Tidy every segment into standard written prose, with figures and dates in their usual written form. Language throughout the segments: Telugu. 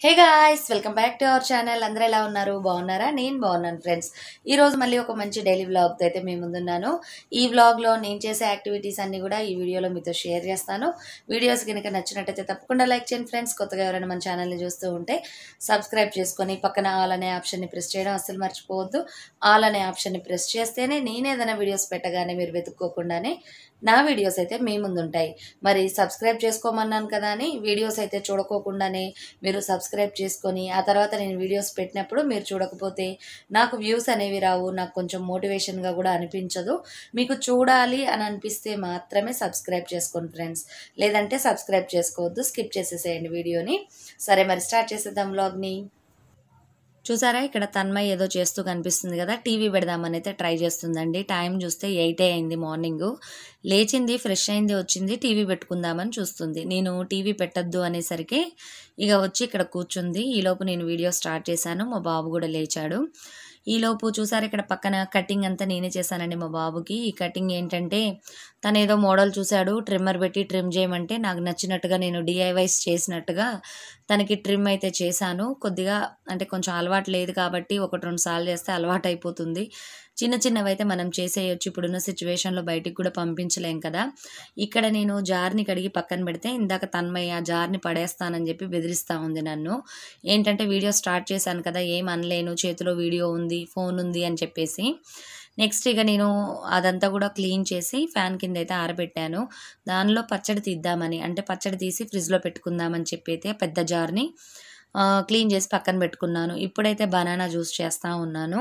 Hey guys welcome back to our channel. అందరూ ఎలా ఉన్నారు? బాగున్నారా? నేను బాగున్నాను ఫ్రెండ్స్. ఈ రోజు మళ్ళీ ఒక మంచి డైలీ వ్లాగ్తో అయితే మీ ముందున్నాను. ఈ వ్లాగ్లో నేను చేసే యాక్టివిటీస్ అన్ని కూడా ఈ వీడియోలో మీతో షేర్ చేస్తాను. వీడియోస్ కనుక నచ్చినట్టయితే తప్పకుండా లైక్ చేయండి ఫ్రెండ్స్. కొత్తగా ఎవరైనా మన ఛానల్ని చూస్తూ ఉంటే సబ్స్క్రైబ్ చేసుకొని పక్కన ఆల్ అనే ఆప్షన్ని ప్రెస్ చేయడం అస్సలు మర్చిపోవద్దు. ఆల్ అనే ఆప్షన్ని ప్రెస్ చేస్తేనే నేను ఏదైనా వీడియోస్ పెట్టగానే మీరు వెతుక్కోకుండానే నా వీడియోస్ అయితే మీ ముందుంటాయి. మరి సబ్స్క్రైబ్ చేసుకోమన్నాను కదా అని వీడియోస్ అయితే చూడకోకుండానే మీరు సబ్స్క్రైబ్ చేసుకొని ఆ తర్వాత నేను వీడియోస్ పెట్టినప్పుడు మీరు చూడకపోతే నాకు వ్యూస్ అనేవి రావు, నాకు కొంచెం మోటివేషన్గా కూడా అనిపించదు. మీకు చూడాలి అని అనిపిస్తే మాత్రమే సబ్స్క్రైబ్ చేసుకోండి ఫ్రెండ్స్, లేదంటే సబ్స్క్రైబ్ చేసుకోవద్దు, స్కిప్ చేసేసేయండి వీడియోని. సరే మరి స్టార్ట్ చేసేద్దాం వ్లాగ్ని. చూసారా, ఇక్కడ తన్మయ్ ఏదో చేస్తూ కనిపిస్తుంది కదా, టీవీ పెడదామని అయితే ట్రై చేస్తుందండి. టైం చూస్తే 8 అయింది మార్నింగ్. లేచింది, ఫ్రెష్ అయింది, వచ్చింది టీవీ పెట్టుకుందామని చూస్తుంది. నేను టీవీ పెట్టద్దు అనేసరికి ఇక వచ్చి ఇక్కడ కూర్చుంది. ఈలోపు నేను వీడియో స్టార్ట్ చేశాను. మా బాబు కూడా లేచాడు. ఈలోపు చూసారు, ఇక్కడ పక్కన కటింగ్ అంతా నేనే చేశానండి మా బాబుకి. ఈ కటింగ్ ఏంటంటే తను ఏదో మోడల్ చూశాడు, ట్రిమ్మర్ పెట్టి ట్రిమ్ చేయమంటే నాకు నచ్చినట్టుగా నేను డిఐవైస్ చేసినట్టుగా తనకి ట్రిమ్ అయితే చేశాను. కొద్దిగా అంటే కొంచెం అలవాటు లేదు కాబట్టి 1-2 సార్లు చేస్తే అలవాటు అయిపోతుంది. చిన్న చిన్నవి అయితే మనం చేసేయచ్చు. ఇప్పుడున్న సిచ్యువేషన్లో బయటికి కూడా పంపించలేం కదా. ఇక్కడ నేను జార్ని కడిగి పక్కన పెడితే ఇందాక తన్మయ్య ఆ జార్ని పడేస్తానని చెప్పి బెదిరిస్తూ ఉంది నన్ను. ఏంటంటే వీడియో స్టార్ట్ చేశాను కదా, ఏం అనలేను, చేతిలో వీడియో ఉంది, ఫోన్ ఉంది అని చెప్పేసి. నెక్స్ట్ ఇక నేను అదంతా కూడా క్లీన్ చేసి ఫ్యాన్ కింద అయితే ఆరబెట్టాను. దానిలో పచ్చడి తీద్దామని, అంటే పచ్చడి తీసి ఫ్రిడ్జ్లో పెట్టుకుందామని చెప్పి అయితే పెద్ద జార్ని క్లీన్ చేసి పక్కన పెట్టుకున్నాను. ఇప్పుడైతే బనానా జ్యూస్ చేస్తూ ఉన్నాను.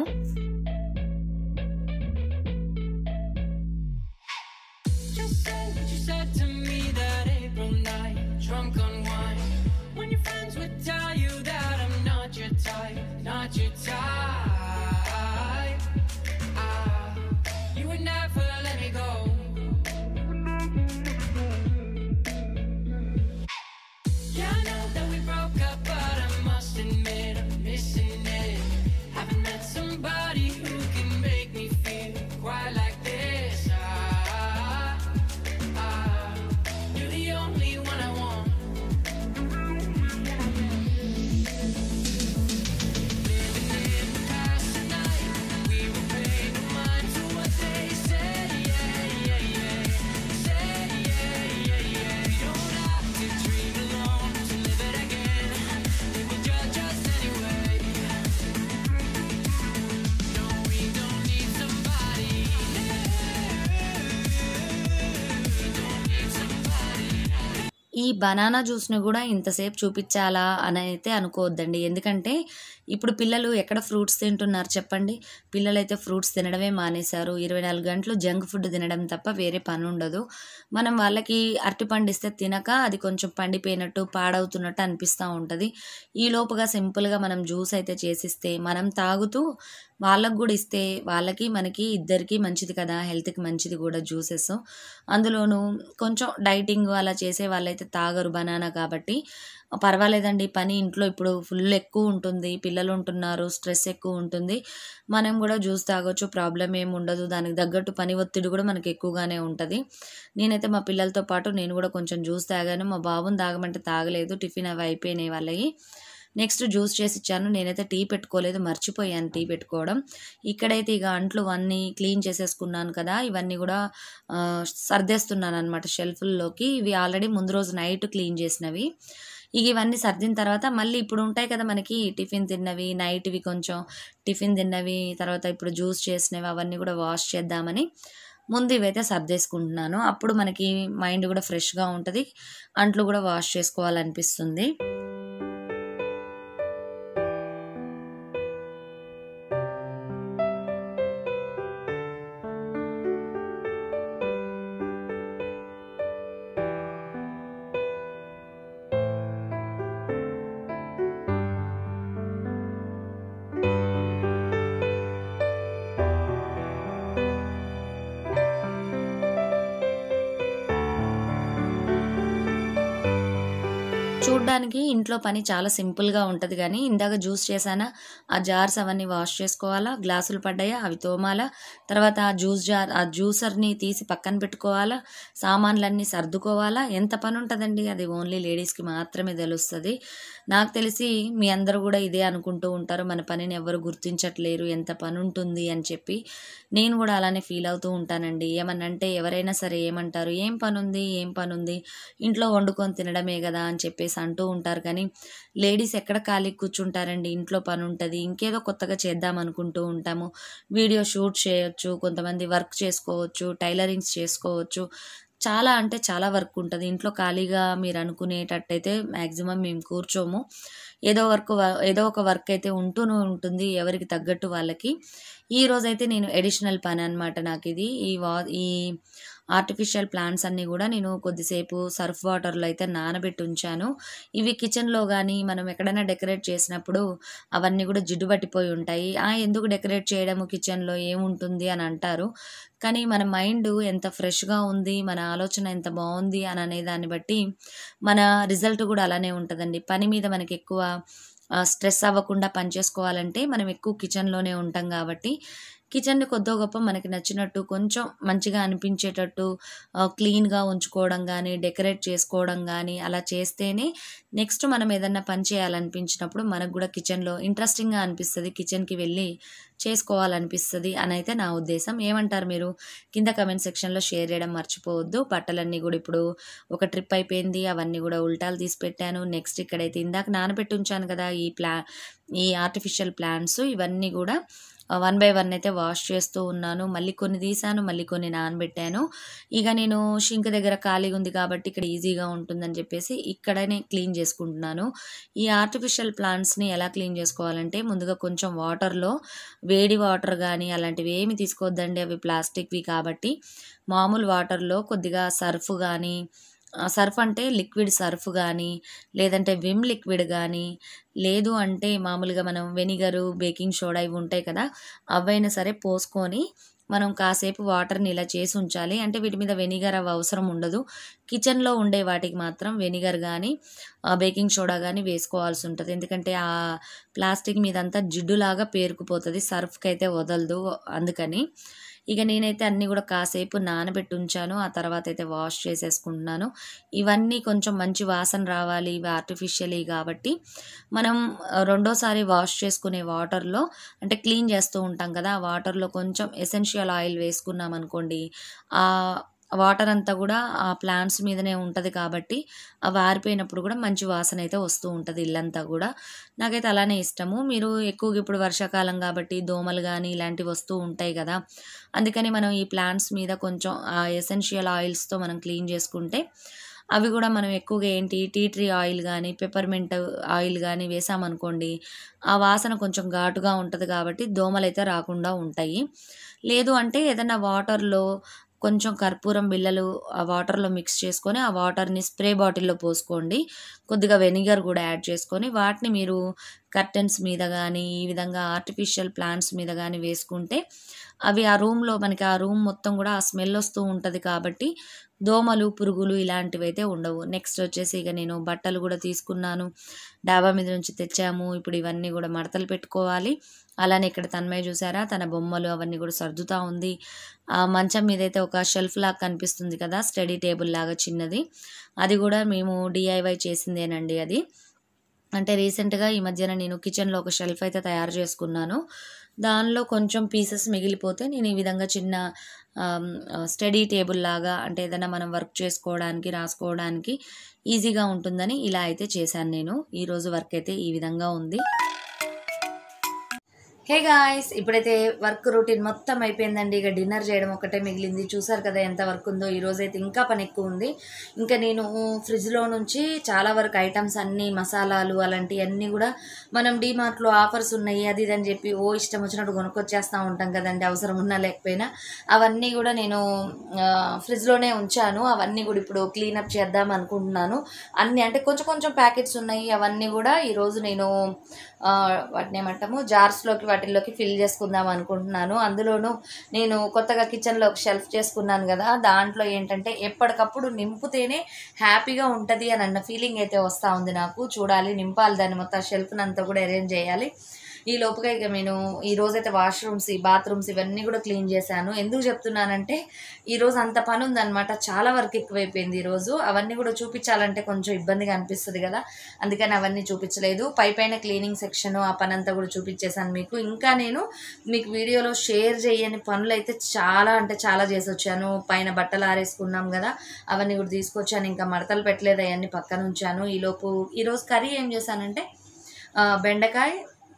ఈ బనానా జ్యూస్ని కూడా ఇంతసేపు చూపించాలా అని అయితే అనుకోవద్దండి. ఎందుకంటే ఇప్పుడు పిల్లలు ఎక్కడ ఫ్రూట్స్ తింటున్నారు చెప్పండి? పిల్లలైతే ఫ్రూట్స్ తినడమే మానేశారు. 24 గంటలు జంక్ ఫుడ్ తినడం తప్ప వేరే పని ఉండదు. మనం వాళ్ళకి అరటిపండు ఇస్తే తినక అది కొంచెం పండిపోయినట్టు పాడవుతున్నట్టు అనిపిస్తూ ఉంటుంది. ఈ లోపుగా సింపుల్గా మనం జ్యూస్ అయితే చేసిస్తే మనం తాగుతూ వాళ్ళకు కూడా ఇస్తే వాళ్ళకి మనకి ఇద్దరికి మంచిది కదా, హెల్త్కి మంచిది కూడా జ్యూసెస్. అందులోనూ కొంచెం డైటింగ్ అలా చేసే వాళ్ళైతే తాగరు బనానా కాబట్టి పర్వాలేదండి. పని ఇంట్లో ఇప్పుడు ఫుల్ ఎక్కువ ఉంటుంది, పిల్లలు ఉంటున్నారు, స్ట్రెస్ ఎక్కువ ఉంటుంది. మనం కూడా జ్యూస్ తాగొచ్చు, ప్రాబ్లం ఏమి ఉండదు. దానికి తగ్గట్టు పని ఒత్తిడి కూడా మనకి ఎక్కువగానే ఉంటుంది. నేనైతే మా పిల్లలతో పాటు నేను కూడా కొంచెం జ్యూస్ తాగాను. మా బాబుని తాగమంటే తాగలేదు, టిఫిన్ అవి అయిపోయినాయి వాళ్ళవి. నెక్స్ట్ జ్యూస్ చేసి ఇచ్చాను. నేనైతే టీ పెట్టుకోలేదు, మర్చిపోయాను టీ పెట్టుకోవడం. ఇక్కడైతే ఇక అంట్లు అన్నీ క్లీన్ చేసేసుకున్నాను కదా, ఇవన్నీ కూడా సర్దేస్తున్నాను అనమాట షెల్ఫ్ల్లోకి. ఇవి ఆల్రెడీ ముందు రోజు నైట్ క్లీన్ చేసినవి. ఇక ఇవన్నీ సర్దిన తర్వాత మళ్ళీ ఇప్పుడు ఉంటాయి కదా మనకి టిఫిన్ తిన్నవి, నైట్వి కొంచెం టిఫిన్ తిన్నవి, తర్వాత ఇప్పుడు జ్యూస్ చేసినవి, అవన్నీ కూడా వాష్ చేద్దామని ముందు ఇవైతే సర్దేసుకుంటున్నాను. అప్పుడు మనకి మైండ్ కూడా ఫ్రెష్గా ఉంటుంది, అంట్లు కూడా వాష్ చేసుకోవాలనిపిస్తుంది. చూడ్డానికి ఇంట్లో పని చాలా సింపుల్‌గా ఉంటది గానీ, ఇందాక జ్యూస్ చేశానా, ఆ జార్స్ అవన్నీ వాష్ చేసుకోవాలా, గ్లాసులు పడ్డాయా అవి తోమాలా, తర్వాత ఆ జ్యూసర్‌ని తీసి పక్కన పెట్టుకోవాలా, సామాన్లన్నీ సర్దుకోవాలా, ఎంత పనుంటదండి. అది ఓన్లీ లేడీస్‌కి మాత్రమే తెలుస్తది. నాకు తెలిసి మీ అందరూ గూడా ఇదే అనుకుంటూ ఉంటారు. మన పనిని ఎవ్వరు గుర్తించట్లేరు, ఎంత పనుంటుంది అని చెప్పి. నేను గూడా అలానే ఫీల్ అవుతూ ఉంటానండి. ఏమన్నంటే ఎవరైనా సరే ఏమంటారు, "ఏం పనుంది? ఏం పనుంది? ఇంట్లో వండుకొని తినడమే గదా!" అని చెప్పేసి అంటూ ఉంటారు. కానీ లేడీస్ ఎక్కడ ఖాళీగా కూర్చుంటారండి. ఇంట్లో పనుంటది. ఇంకేదో కొత్తగా చేద్దాం అనుకుంటూ ఉంటాము. వీడియో షూట్ చేయొచ్చు, కొంతమంది వర్క్ చేసుకోవచ్చు, టైలరింగ్స్ చేసుకోవచ్చు. చాలా అంటే చాలా వర్క్ ఉంటది. ఇంట్లో ఖాళీగా మీరు అనుకునేటట్టయితే మాక్సిమం మేము కూర్చోము. ఏదో ఒక వర్క్ అయితే ఉంటూనే ఉంటుంది ఎవరికి తగ్గట్టు వాళ్ళకి. ఈరోజైతే నేను ఎడిషనల్ పననమాట నాకిది. ఈ ఆర్టిఫిషియల్ ప్లాంట్స్ అన్నీ గూడా నేను కొద్దిసేపు సర్ఫ్ వాటర్‌లో అయితే నానబెట్టి ఉంచాను. ఇవి కిచెన్‌లో గానీ, మనం ఎక్కడైనా డెకరేట్ చేసినప్పుడు అవన్నీ గూడా జిడ్డు పట్టిపోయి ఉంటాయి. ఎందుకు డెకరేట్ చేయడము కిచెన్‌లో ఏముంటుంది అని అంటారు. కానీ మన మైండు ఎంత ఫ్రెష్‌గా ఉంది, మన ఆలోచన ఎంత బావుంది అననే దాన్ని బట్టి మన రిజల్ట్ గూడా అలానే ఉంటదండి. పని మీద మనకెక్కువ స్ట్రెస్ అవ్వకుండా పని చేసుకోవాలంటే మనం ఎక్కువ కిచెన్‌లోనే ఉంటాం గాబట్టి, కిచెన్‌ని కొద్దో గొప్పో మనకి నచ్చినట్టు కొంచెం మంచిగా అనిపించేటట్టు క్లీన్‌గా ఉంచుకోవడం గానీ, డెకరేట్ చేసుకోవడం గానీ అలా చేస్తేనే నెక్స్ట్ మనం ఏదన్నా పని చేయాలనిపించినప్పుడు మనకు గూడా కిచెన్‌లో ఇంట్రెస్టింగ్‌గా అనిపిస్తది. కిచెన్‌కి వెళ్ళి చేసుకోవాలనిపిస్తది అనైతే నా ఉద్దేశం. ఏమంటారు మీరు? కింద కామెంట్ సెక్షన్‌లో షేర్ చేయడం మర్చిపోవద్దు. బట్టలన్నీ గూడా ఇప్పుడు ఒక ట్రిప్ అయిపోయింది. అవన్నీ గూడా ఉల్టాలు తీసి పెట్టాను. నెక్స్ట్ ఇక్కడైతే ఇందాక నానబెట్టి ఉంచాను కదా! ఈ ఆర్టిఫిషియల్ ప్లాంట్స్ ఇవన్నీ గూడా వన్ బై వన్ అయితే వాష్ చేస్తూ ఉన్నాను. మళ్ళీ కొన్ని తీశాను, మళ్ళీ కొన్ని నానబెట్టాను. ఇక నేను షింక్ దగ్గర ఖాళీగా ఉంది కాబట్టి ఇక్కడ ఈజీగా ఉంటుందని చెప్పేసి ఇక్కడనే క్లీన్ చేసుకుంటున్నాను. ఈ ఆర్టిఫిషియల్ ప్లాంట్స్‌ని ఎలా క్లీన్ చేసుకోవాలంటే ముందుగా కొంచెం వాటర్‌లో వేడి వాటర్ గానీ అలాంటివి ఏమి తీసుకోవద్దండి. అవి ప్లాస్టిక్‌వి కాబట్టి మామూలు వాటర్‌లో కొద్దిగా సర్ఫ్ గానీ సర్ఫ్ అంటే లిక్విడ్ సర్ఫ్ గానీ, లేదంటే విమ్ లిక్విడ్ గానీ, లేదు అంటే మామూలుగా మనం వెనిగరు, బేకింగ్ సోడా ఇవి ఉంటాయి కదా! అవైనా సరే పోసుకొని మనం కాసేపు వాటర్‌ని ఇలా చేసి ఉంచాలి. అంటే వీటి మీద వెనిగర్ అవి అవసరం ఉండదు. కిచెన్‌లో ఉండే వాటికి మాత్రం వెనిగర్ గానీ, బేకింగ్ సోడా గానీ వేసుకోవాల్సుంటది. ఎందుకంటే ప్లాస్టిక్ మీదంతా జిడ్డులాగా పేరుకుపోతది. సర్ఫ్‌కైతే వదలదు అందుకని. ఇక నేనైతే అన్నీ గూడా కాసేపు నానబెట్టి ఉంచాను. ఆ తర్వాతయితే వాష్ చేసేసుకుంటున్నాను. ఇవన్నీ కొంచెం మంచి వాసన రావాలి. ఇవి ఆర్టిఫిషియలీ గాబట్టి మనం రెండోసారి వాష్ చేసుకునే వాటర్‌లో అంటే క్లీన్ చేస్తూ ఉంటాం కదా! ఆ వాటర్‌లో కొంచెం ఎసెన్షియల్ ఆయిల్ వేసుకున్నామనుకోండి, వాటర్ అంతా గూడా ఆ ప్లాంట్స్ మీదనే ఉంటది కాబట్టి, అవి ఆరిపోయినప్పుడు గూడా మంచి వాసనయితే వస్తూ ఉంటది ఇల్లంతా గూడా. నాకైతే అలానే ఇష్టము. మీరు ఎక్కువగా ఇప్పుడు వర్షాకాలం గాబట్టి దోమలు గానీ ఇలాంటివి వస్తూ ఉంటాయి గదా! అందుకని మనం ఈ ప్లాంట్స్ మీద కొంచెం ఎసెన్షియల్ ఆయిల్స్‌తో మనం క్లీన్ చేసుకుంటే అవి గూడా మనం ఎక్కువగా టీ ట్రీ ఆయిల్ గానీ, పెప్పర్‌మెంట్ ఆయిల్ గానీ వేసామనుకోండి, ఆ వాసన కొంచెం ఘాటుగా ఉంటది కాబట్టి దోమలైతే రాకుండా ఉంటాయి. లేదు అంటే ఏదన్నా వాటర్‌లో కొంచెం కర్పూరం బిళ్ళలు ఆ వాటర్‌లో మిక్స్ చేసుకొని, ఆ వాటర్‌ని స్ప్రే బాటిల్‌లో పోసుకోండి. కొద్దిగా వెనిగర్ గూడా యాడ్ చేసుకొని, వాటిని మీరు కర్టెన్స్ మీద గానీ, ఈ విధంగా ఆర్టిఫిషియల్ ప్లాంట్స్ మీద గానీ వేసుకుంటే, అవి మనకి ఆ రూమ్ మొత్తం గూడా ఆ స్మెల్ ఒస్తూ ఉంటది కాబట్టి, దోమలు, పురుగులు ఇలాంటివైతే ఉండవు. నెక్స్ట్ వచ్చేసి ఇక నేను బట్టలు గూడా తీసుకున్నాను. డాబా మీద నుంచి తెచ్చాము. ఇప్పుడు ఇవన్నీ గూడా మడతలు పెట్టుకోవాలి. అలానే ఇక్కడ తన్మయ్య చూసారా? తన బొమ్మలు అవన్నీ గూడా సర్దుతా ఉంది. మంచం మీదైతే ఒక షెల్ఫ్ లాగా కనిపిస్తుంది కదా! స్టడీ టేబుల్ లాగా చిన్నది. అది గూడా మేము డీఐవై చేసిందేనండి అది. అంటే రీసెంట్‌గా ఈ మధ్యన నేను కిచెన్‌లో ఒక షెల్ఫ్ అయితే తయారు చేసుకున్నాను. దానిలో కొంచెం పీసెస్ మిగిలిపోతే నేను ఈ విధంగా చిన్న స్టడీ టేబుల్ లాగా అంటే ఏదైనా మనం వర్క్ చేసుకోవడానికి, రాసుకోవడానికి ఈజీగా ఉంటుందని ఇలా అయితే చేశాను నేను. ఈరోజు వర్క్ అయితే ఈ విధంగా ఉంది. Hey guys! ఇప్పుడైతే వర్క్ రొటీన్ మొత్తం అయిపోయిందండి. ఇక డిన్నర్ చేయడం ఒక్కటే మిగిలింది. చూసారు కదా ఎంత వర్క్ ఉందో. ఈరోజైతే ఇంకా పని ఎక్కువ ఉంది. ఇంకా నేను ఫ్రిడ్జ్‌లో నుంచి చాలా వరకు ఐటమ్స్ అన్నీ మసాలాలు అలాంటియన్నీ గూడా మనం డీమార్ట్‌లో ఆఫర్స్ ఉన్నాయి అది ఇది అని చెప్పి ఇష్టం వచ్చినట్టు కొనుక్కొచ్చేస్తా ఉంటాం కదండీ! అవసరం ఉన్నా లేకపోయినా. అవన్నీ గూడా నేను ఫ్రిడ్జ్‌లోనే ఉంచాను. అవన్నీ గూడా ఇప్పుడు క్లీనప్ చేద్దాం అనుకుంటున్నాను. అన్నీ అంటే కొంచెం కొంచెం ప్యాకెట్స్ ఉన్నాయి. అవన్నీ గూడా ఈరోజు నేను వాటినేమంటాము జార్స్‌లోకి వాటిల్లోకి ఫిల్ చేసుకుందాం అనుకుంటున్నాను. అందులోనూ నేను కొత్తగా కిచెన్లో ఒక షెల్ఫ్ చేసుకున్నాను కదా, దాంట్లో ఏంటంటే ఎప్పటికప్పుడు నింపుతేనే హ్యాపీగా ఉంటుంది అని అన్న ఫీలింగ్ అయితే వస్తూ ఉంది నాకు. చూడాలి, నింపాలి దాన్ని, మొత్తం షెల్ఫ్ని అంతా కూడా అరేంజ్ చేయాలి. ఈ లోపుగా ఇక నేను ఈరోజైతే వాష్రూమ్స్, బాత్రూమ్స్ ఇవన్నీ కూడా క్లీన్ చేశాను. ఎందుకు చెప్తున్నానంటే ఈరోజు అంత పని ఉందన్నమాట, చాలా వర్క్ ఎక్కువైపోయింది ఈరోజు. అవన్నీ కూడా చూపించాలంటే కొంచెం ఇబ్బందిగా అనిపిస్తుంది కదా, అందుకని అవన్నీ చూపించలేదు. పైన క్లీనింగ్ సెక్షన్ ఆ పని అంతా కూడా చూపించేశాను మీకు. ఇంకా నేను మీకు వీడియోలో షేర్ చేయని పనులు అయితే చాలా అంటే చాలా చేసి వచ్చాను. పైన బట్టలు ఆరేసుకున్నాం కదా, అవన్నీ కూడా తీసుకొచ్చాను. ఇంకా మడతలు పెట్టలేదు, అవన్నీ పక్కన ఉంచాను. ఈరోజు కర్రీ ఏం చేశానంటే బెండకాయ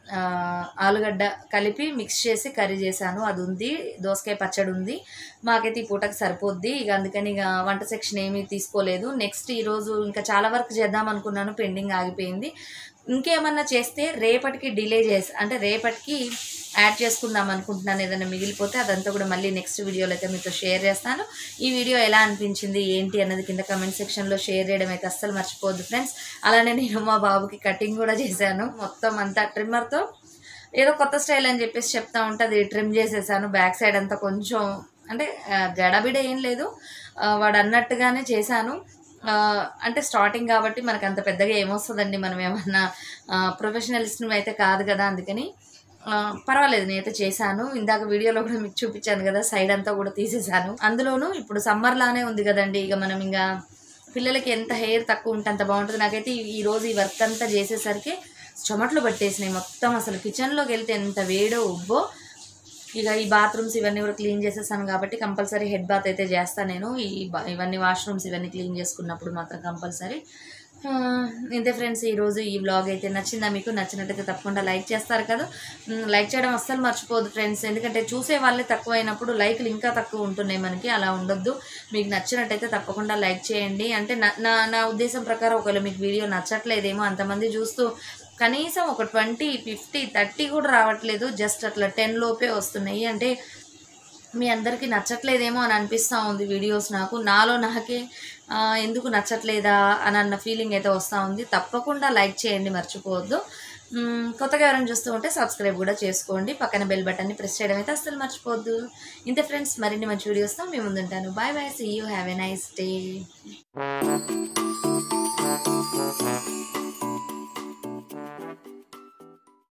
ఆలుగడ్డ కలిపి మిక్స్ చేసి కర్రీ చేశాను. అది ఉంది, దోసకాయ పచ్చడి ఉంది. మాకైతే ఈ పూటకి సరిపోద్ది. ఇక అందుకని ఇక వంట సెక్షన్ ఏమీ తీసుకోలేదు. నెక్స్ట్ ఈరోజు ఇంకా చాలా వర్క్ చేద్దాం అనుకున్నాను, పెండింగ్ ఆగిపోయింది. ఇంకేమన్నా చేస్తే రేపటికి డిలే చేసి, అంటే రేపటికి యాడ్ చేసుకుందాం అనుకుంటున్నాను. ఏదైనా మిగిలిపోతే అదంతా కూడా మళ్ళీ నెక్స్ట్ వీడియోలో అయితే మీతో షేర్ చేస్తాను. ఈ వీడియో ఎలా అనిపించింది ఏంటి అన్నది కింద కమెంట్ సెక్షన్లో షేర్ చేయడం అయితే అస్సలు మర్చిపోవద్దు ఫ్రెండ్స్. అలానే నేను మా బాబుకి కటింగ్ కూడా చేశాను, మొత్తం అంతా ట్రిమ్మర్తో. ఏదో కొత్త స్టైల్ అని చెప్పేసి చెప్తా ఉంటుంది, ట్రిమ్ చేసేసాను. బ్యాక్ సైడ్ అంతా కొంచెం అంటే గడబిడ ఏం లేదు, వాడు అన్నట్టుగానే చేశాను. అంటే స్టార్టింగ్ కాబట్టి మనకు అంత పెద్దగా ఏమొస్తుందండి, మనం ఏమన్నా ప్రొఫెషనలిస్ట్ అయితే కాదు కదా, అందుకని పర్వాలేదు నేనైతే చేశాను. ఇందాక వీడియోలో కూడా మీకు చూపించాను కదా, సైడ్ అంతా కూడా తీసేసాను. అందులోనూ ఇప్పుడు సమ్మర్ లానే ఉంది కదండి, ఇక మనం ఇంకా పిల్లలకి ఎంత హెయిర్ తక్కువ ఉంటే అంత బాగుంటుంది. నాకైతే ఈరోజు ఈ వర్క్ అంతా చేసేసరికి చెమటలు పట్టేసినాయి మొత్తం. అసలు కిచెన్లోకి వెళ్తే ఎంత వేడో ఉబ్బో. ఇక ఈ బాత్రూమ్స్ ఇవన్నీ కూడా క్లీన్ చేసేసాను కాబట్టి కంపల్సరీ హెడ్ బాత్ అయితే చేస్తాను నేను. ఇవన్నీ వాష్రూమ్స్ ఇవన్నీ క్లీన్ చేసుకున్నప్పుడు మాత్రం కంపల్సరీ. ఇంతే ఫ్రెండ్స్, ఈరోజు ఈ వ్లాగ్ అయితే నచ్చిందా మీకు? నచ్చినట్టయితే తప్పకుండా లైక్ చేస్తారు కదా, లైక్ చేయడం అస్సలు మర్చిపోదు ఫ్రెండ్స్. ఎందుకంటే చూసే వాళ్ళే తక్కువ అయినప్పుడు లైక్లు ఇంకా తక్కువ ఉంటున్నాయి మనకి, అలా ఉండొద్దు. మీకు నచ్చినట్టయితే తప్పకుండా లైక్ చేయండి. అంటే నా ఉద్దేశం ప్రకారం ఒకవేళ మీకు వీడియో నచ్చట్లేదేమో, అంతమంది చూస్తూ కనీసం ఒక 20, 50, 30 కూడా రావట్లేదు, జస్ట్ అట్లా 10 లోపే వస్తున్నాయి. అంటే మీ అందరికీ నచ్చట్లేదేమో అని అనిపిస్తూ ఉంది వీడియోస్. నాలో నాకే ఎందుకు నచ్చట్లేదా అని అన్న ఫీలింగ్ అయితే వస్తూ ఉంది. తప్పకుండా లైక్ చేయండి, మర్చిపోవద్దు. కొత్తగా ఎవరైనా చూస్తూ ఉంటే సబ్స్క్రైబ్ కూడా చేసుకోండి, పక్కన బెల్ బటన్ని ప్రెస్ చేయడం అయితే అస్సలు మర్చిపోవద్దు. ఇంతే ఫ్రెండ్స్, మరిన్ని మంచి వీడియోస్తో మీ ముందుంటాను. Bye bye, see you, have a nice day.